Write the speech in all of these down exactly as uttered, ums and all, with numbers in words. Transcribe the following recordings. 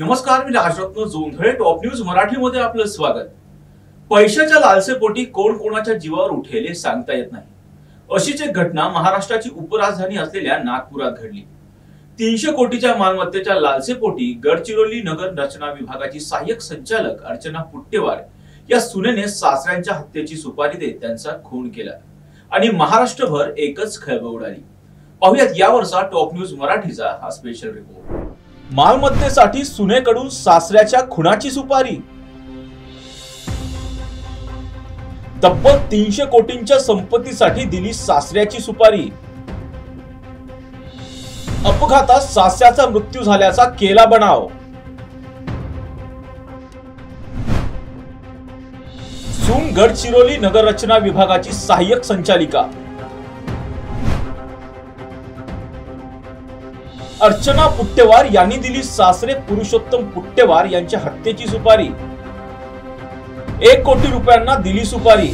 नमस्कार, मी Rajratna Jondhale. Top news मराठीमध्ये आपलं स्वागत. पैशाच्या लालसेपोटी कोण कोणाच्या जीवावर उठेल हे सांगता येत नाही. अशीच एक घटना महाराष्ट्राची उपराजधानी असलेल्या नागपुरात घडली. तीनशे कोटीच्या मालमत्तेच्या लालसेपोटी गडचिरोली नगर रचना विभागाची सहाय्यक संचालक अर्चना पुट्टेवार या सुनेने सासऱ्यांच्या हत्येची सुपारी देत त्यांचा खून केला आणि महाराष्ट्रभर एकच खळबळ उडाली. पाहुयात यावरचा टॉप न्यूज मराठीचा हा स्पेशल रिपोर्ट. मालमत्तेसाठी सुनेकडून सासऱ्याच्या खुनाची सुपारी. तब्बल तीनशे कोटींच्या संपत्तीसाठी दिली सासऱ्याची सुपारी. अपघातात सासऱ्याचा मृत्यू झाल्याचा केला बनाव. सून गडचिरोली नगर रचना विभागाची सहाय्यक संचालिका अर्चना पुट्टेवार यांनी दिली सासरे पुरुषोत्तम पुट्टेवार यांच्या हत्येची सुपारी. एक कोटी रुपयांना दिली सुपारी.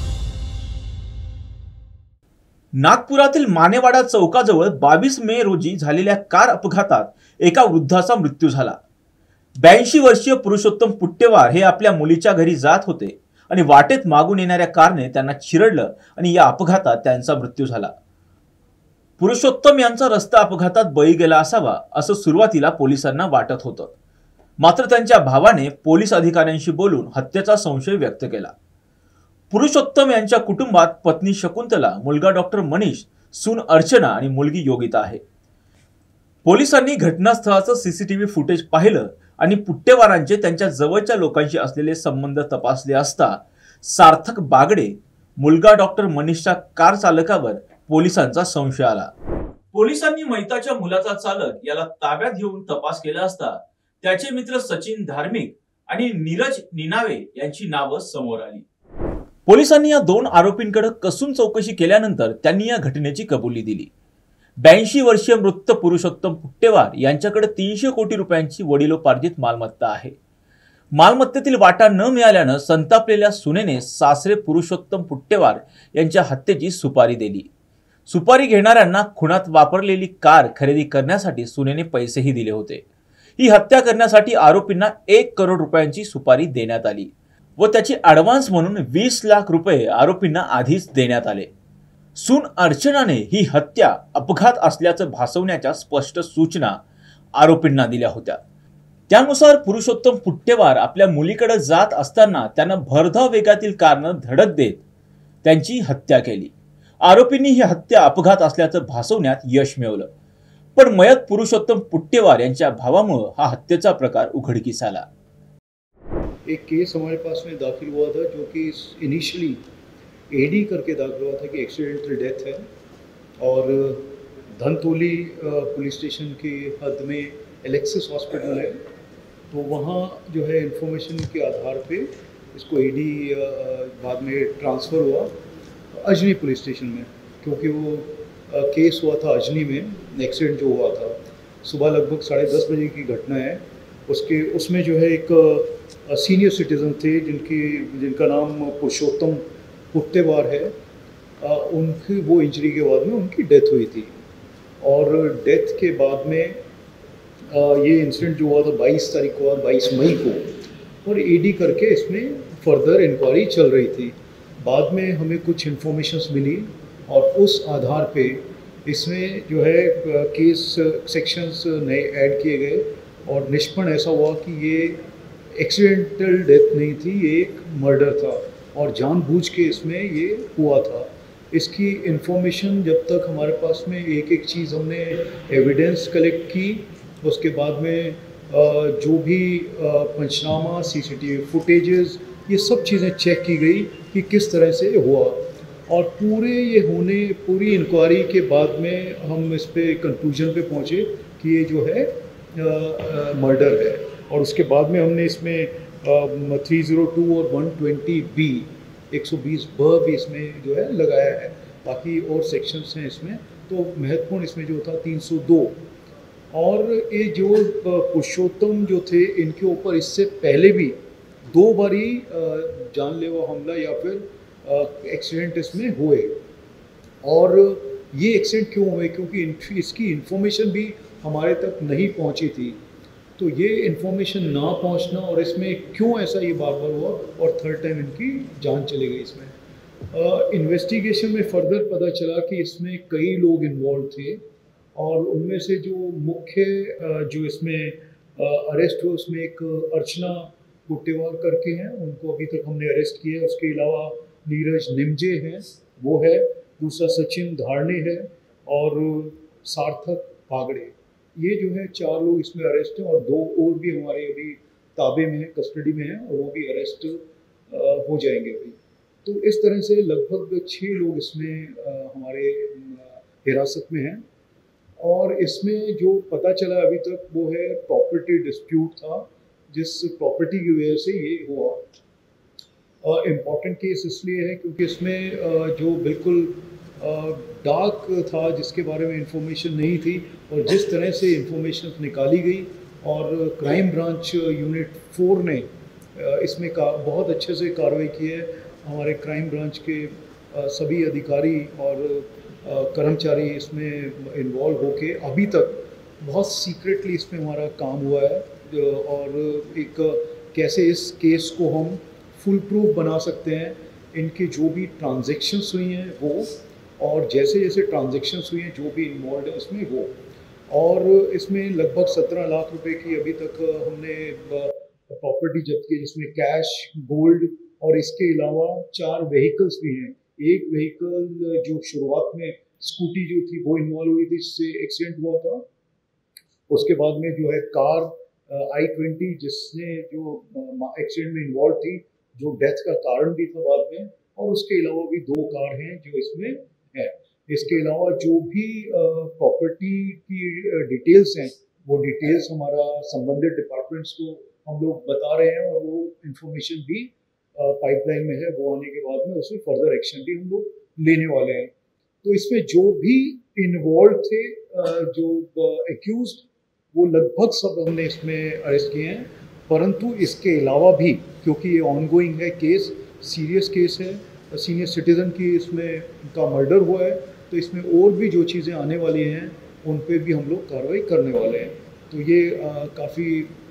नागपुरातील मानेवाडा चौकाजवळ बावीस मे रोजी झालेल्या कार अपघातात एका वृद्धाचा मृत्यू झाला. ब्याऐंशी वर्षीय पुरुषोत्तम पुट्टेवार हे आपल्या मुलीच्या घरी जात होते आणि वाटेत मागून येणाऱ्या कारने त्यांना चिरडलं आणि या अपघातात त्यांचा मृत्यू झाला. पुरुषोत्तम यांचा रस्ता अपघातात बळी गेला असावा असं सुरुवातीला पोलिसांना वाटत होतं. मात्र त्यांच्या भावाने पोलीस अधिकाऱ्यांशी बोलून हत्येचा संशय व्यक्त केला. पुरुषोत्तम यांच्या कुटुंबात पत्नी शकुंतला, मुलगा डॉक्टर मनीष, सून अर्चना आणि मुलगी योगिता आहे. पोलिसांनी घटनास्थळाचं सीसीटीव्ही फुटेज पाहिलं आणि पुट्टेवारांचे त्यांच्या जवळच्या लोकांशी असलेले संबंध तपासले असता सार्थक बागडे, मुलगा डॉक्टर मनीषच्या कार चालकावर पोलिसांचा संशय आला. पोलिसांनी मैताच्या मुलाचा चालक याला ताब्यात घेऊन तपास केला असता त्याचे मित्र सचिन धार्मिक आणि नीरज निनावे यांची नावं समोर आली. पोलिसांनी या दोन आरोपींकडे कसून चौकशी केल्यानंतर त्यांनी या घटनेची कबुली दिली. ब्याऐंशी वर्षीय मृत पुरुषोत्तम पुट्टेवार यांच्याकडे तीनशे कोटी रुपयांची वडिलोपार्जित मालमत्ता आहे. मालमत्तेतील वाटा न मिळाल्यानं संतापलेल्या सुनेने सासरे पुरुषोत्तम पुट्टेवार यांच्या हत्येची सुपारी दिली. सुपारी घेणाऱ्यांना खुनात वापरलेली कार खरेदी करण्यासाठी सुनेने पैसेही दिले होते. ही हत्या करण्यासाठी आरोपींना एक करोड रुपयांची सुपारी देण्यात आली व त्याची ॲडव्हान्स म्हणून वीस लाख रुपये आरोपींना आधीच देण्यात आले. सून अर्चनाने ही हत्या अपघात असल्याचं भासवण्याच्या स्पष्ट सूचना आरोपींना दिल्या होत्या. त्यानुसार पुरुषोत्तम पुट्टेवार आपल्या मुलीकडे जात असताना त्यांना भरधाव वेगातील कारनं धडक देत त्यांची हत्या केली. आरोपींनी ही हत्या अपघात असल्याचं भासवण्यात यश मिळवलं, पण मयत पुरुषोत्तम पुट्टेवार यांच्या भावामुळे हा हत्येचा प्रकार उघडकीस आला. एक केस हमारे पास में दाखिल हुआ था जो कि इनिशियली एडी करके दाखिल हुआ था कि एक्सीडेंटल डेथ है और धनतोली पुलिस स्टेशन की हद में एलेक्सिस हॉस्पिटल है, तो वहाँ जो है इन्फॉर्मेशन के आधार पे इसको एडी बाद में ट्रांसफ़र हुआ अजनी पुलिस स्टेशन में, क्योंकि वो केस हुआ था अजनी में. एक्सीडेंट जो हुआ था सुबह लगभग साढ़े दस बजे की घटना है. उसके उसमें जो है एक सीनियर सिटीज़न थे जिनकी जिनका नाम पुरुषोत्तम पुट्टेवार है. उनकी वो इंजरी के बाद में उनकी डेथ हुई थी और डेथ के बाद में ये इंसिडेंट जो हुआ था बाईस तारीख को, बाईस मई को, और ईडी करके इसमें फर्दर इंक्वायरी चल रही थी. बाद में हमें कुछ इन्फॉर्मेशंस मिली और उस आधार पे इसमें जो है केस सेक्शंस नए ऐड किए गए और निष्पन्न ऐसा हुआ कि ये एक्सीडेंटल डेथ नहीं थी, ये एक मर्डर था और जानबूझ के इसमें ये हुआ था. इसकी इन्फॉर्मेशन जब तक हमारे पास में एक एक चीज़ हमने एविडेंस कलेक्ट की, उसके बाद में जो भी पंचनामा, सीसीटीवी फुटेजेस, ये सब चीज़ें चेक की गई कि किस तरह से हुआ और पूरे ये होने पूरी इंक्वायरी के बाद में हम इस पे कंक्लूजन पे पहुँचे कि ये जो है मर्डर है. और उसके बाद में हमने इसमें थ्री ज़ीरो टू और वन ट्वेंटी बी एक सौ बीस ब भी इसमें जो है लगाया है. बाकी और सेक्शंस हैं इसमें, तो महत्वपूर्ण इसमें जो था तीन सौ दो. और ये जो पुरुषोत्तम जो थे इनके ऊपर इससे पहले भी दो बारी जानलेवा हमला या फिर एक्सीडेंट इसमें हुए. और ये एक्सीडेंट क्यों हुए? क्योंकि इसकी इन्फॉर्मेशन भी हमारे तक नहीं पहुंची थी. तो ये इन्फॉर्मेशन ना पहुंचना और इसमें क्यों ऐसा ये बार बार हुआ और थर्ड टाइम इनकी जान चली गई इसमें। इन्वेस्टिगेशन uh, में फर्दर पता चला कि इसमें कई लोग इन्वॉल्व थे और उनमें से जो मुख्य uh, जो इसमें अरेस्ट uh, हुए उसमें एक अर्चना पुट्टेवार करके हैं, उनको अभी तक हमने अरेस्ट किया है। उसके अलावा नीरज निमजे हैं, वो है, दूसरा सचिन धारणे है और सार्थक पागड़े। ये जो है चार लोग इसमें अरेस्ट हैं और दो और भी हमारे अभी ताबे में हैं, कस्टडी में हैं और वो भी अरेस्ट हो जाएंगे अभी। तो इस तरह से लगभग छः लोग इसमें हमारे हिरासत में हैं और इसमें जो पता चला अभी तक वो है प्रॉपर्टी डिस्प्यूट था, जिस प्रॉपर्टी की वजह से ये हुआ। इम्पॉर्टेंट केस इसलिए है क्योंकि इसमें uh, जो बिल्कुल डार्क uh, था, जिसके बारे में इंफॉर्मेशन नहीं थी और जिस तरह से इंफॉर्मेशन निकाली गई और क्राइम ब्रांच यूनिट फोर ने uh, इसमें का बहुत अच्छे से कार्रवाई की है। हमारे क्राइम ब्रांच के uh, सभी अधिकारी और uh, कर्मचारी इसमें इन्वॉल्व होके अभी तक बहुत सीक्रेटली इसमें हमारा काम हुआ है और एक कैसे इस केस को हम फुल प्रूफ बना सकते हैं, इनकी जो भी ट्रांजैक्शंस हुई हैं वो और जैसे जैसे ट्रांजैक्शंस हुई हैं जो भी इन्वॉल्व है उसमें वो, और इसमें लगभग सत्रह लाख रुपए की अभी तक हमने प्रॉपर्टी जब्त की, जिसमें कैश, गोल्ड और इसके अलावा चार व्हीकल्स भी हैं। एक व्हीकल जो शुरुआत में स्कूटी जो थी वो इन्वॉल्व हुई थी, जिससे एक्सीडेंट हुआ था। उसके बाद में जो है कार आई ट्वेंटी जिसने जो एक्सीडेंट में इन्वॉल्व थी, जो डेथ का कारण भी था बाद में, और उसके अलावा भी दो कार हैं जो इसमें है। इसके अलावा जो भी प्रॉपर्टी की डिटेल्स हैं वो डिटेल्स हमारा संबंधित डिपार्टमेंट्स को हम लोग बता रहे हैं और वो इंफॉर्मेशन भी पाइपलाइन में है। वो आने के बाद में उसमें फर्दर एक्शन भी हम लोग लेने वाले हैं। तो इसमें जो भी इन्वॉल्व थे, जो एक्यूज्ड, वो लगभग सब हमने इसमें अरेस्ट किए हैं। परंतु इसके अलावा भी, क्योंकि ये ऑनगोइंग है केस, सीरियस केस है, सीनियर सिटीज़न की इसमें का मर्डर हुआ है, तो इसमें और भी जो चीज़ें आने वाली हैं उन पे भी हम लोग कार्रवाई करने वाले हैं। तो ये काफ़ी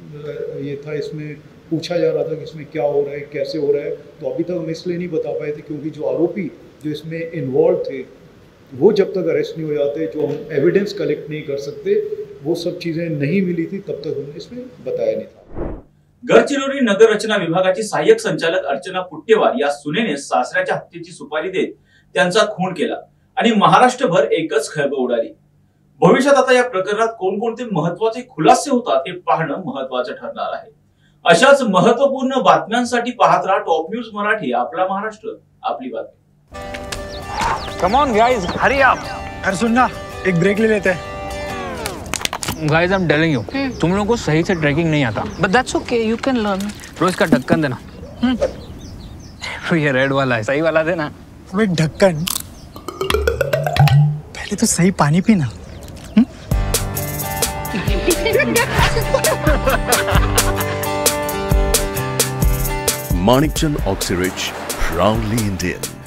ये था, इसमें पूछा जा रहा था कि इसमें क्या हो रहा है, कैसे हो रहा है। तो अभी तक हम इसलिए नहीं बता पाए थे क्योंकि जो आरोपी जो इसमें इन्वॉल्व थे वो जब तक अरेस्ट नहीं हो जाते, जो हम एविडेंस कलेक्ट नहीं कर सकते, वो सब चीज़ें नहीं मिली थी, तब तक हमने इसमें बताया नहीं था। गडचिरोली नगर रचना विभागाची सहाय्यक संचालक अर्चना पुट्टेवार या सुनेने सासऱ्याच्या हत्येची सुपारी देत त्यांचा खून केला आणि महाराष्ट्रभर एकच खळबळ उडाली। भविष्यात आता या प्रकरणात कोणकोणते महत्त्वाचे खुलासे होतात हे पाहणं महत्त्वाचं ठरणार आहे। अशाच महत्त्वपूर्ण बातम्यांसाठी पाहत राहा टॉप न्यूज मराठी, आपला महाराष्ट्र, आपली बातमी। Come on guys, hurry up. अरे सुन ना, एक ब्रेक ले लेते हैं। Guys, I'm telling you, तुम लोगों को सही से ट्रैकिंग नहीं आता। But that's okay, you can learn. रोज का ढक्कन देना। तो ये रेड वाला है, सही वाला देना। अबे ढक्कन, पहले तो सही पानी पीना। Manikchand Oxyrich, proudly Indian.